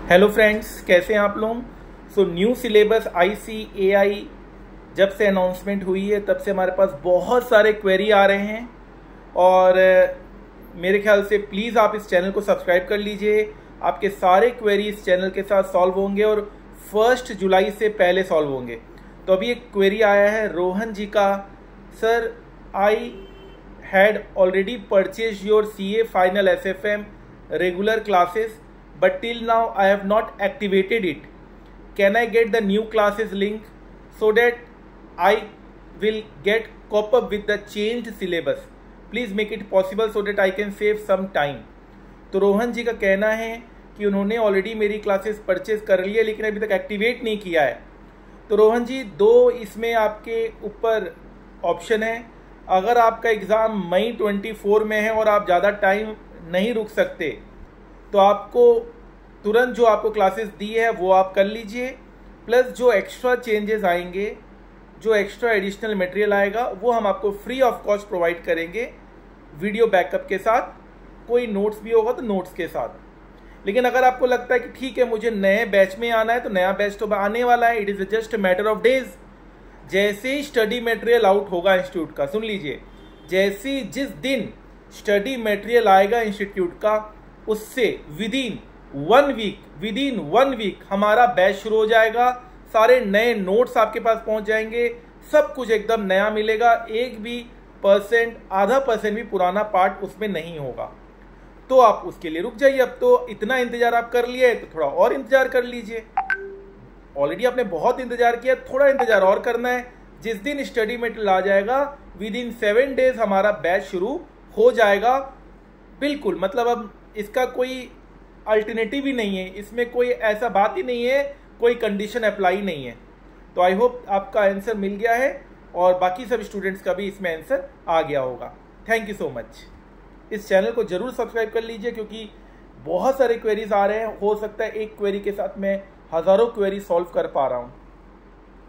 Hello friends, कैसे हैं आप लोग। न्यू सिलेबस ICAI जब से अनाउंसमेंट हुई है तब से हमारे पास बहुत सारे क्वेरी आ रहे हैं और मेरे ख्याल से प्लीज़ आप इस चैनल को सब्सक्राइब कर लीजिए। आपके सारे क्वेरी इस चैनल के साथ सॉल्व होंगे और 1 जुलाई से पहले सॉल्व होंगे। तो अभी एक क्वेरी आया है रोहन जी का। Sir, I had already purchase your CA final SFM regular classes but till now I have not activated it. Can I get the new classes link so that I will get cope up with the changed syllabus? Please make it possible so that I can save some time. तो रोहन जी का कहना है कि उन्होंने already मेरी classes purchase कर ली है लेकिन अभी तक एक्टिवेट नहीं किया है। तो रोहन जी, दो इसमें आपके ऊपर ऑप्शन है। अगर आपका एग्ज़ाम मई 24 में है और आप ज़्यादा टाइम नहीं रुक सकते तो आपको तुरंत जो आपको क्लासेस दी है वो आप कर लीजिए, प्लस जो एक्स्ट्रा चेंजेस आएंगे, जो एक्स्ट्रा एडिशनल मटेरियल आएगा वो हम आपको फ्री ऑफ कॉस्ट प्रोवाइड करेंगे वीडियो बैकअप के साथ। कोई नोट्स भी होगा तो नोट्स के साथ। लेकिन अगर आपको लगता है कि ठीक है मुझे नए बैच में आना है तो नया बैच तो आने वाला है, it is just a matter of days. जैसे ही स्टडी मटेरियल आउट होगा इंस्टीट्यूट का, सुन लीजिए, जैसे जिस दिन स्टडी मटेरियल आएगा इंस्टीट्यूट का उससे विदिन वन वीक हमारा बैच शुरू हो जाएगा। सारे नए नोट्स आपके पास पहुंच जाएंगे, सब कुछ एकदम नया मिलेगा। एक भी आधा परसेंट भी पुराना पार्ट उसमें नहीं होगा। तो आप उसके लिए रुक जाइए। अब तो इतना इंतजार आप कर लिए तो थोड़ा और इंतजार कर लीजिए। ऑलरेडी आपने बहुत इंतजार किया, थोड़ा इंतजार और करना है। जिस दिन स्टडी मटेरियल आ जाएगा विदिन 7 डेज हमारा बैच शुरू हो जाएगा। बिल्कुल, मतलब अब इसका कोई अल्टरनेटिव ही नहीं है, इसमें कोई ऐसा बात ही नहीं है, कोई कंडीशन अप्लाई नहीं है। तो आई होप आपका आंसर मिल गया है और बाकी सब स्टूडेंट्स का भी इसमें आंसर आ गया होगा। Thank you so much. इस चैनल को जरूर सब्सक्राइब कर लीजिए क्योंकि बहुत सारे क्वेरीज आ रहे हैं। हो सकता है एक क्वेरी के साथ मैं हज़ारों क्वेरी सॉल्व कर पा रहा हूँ।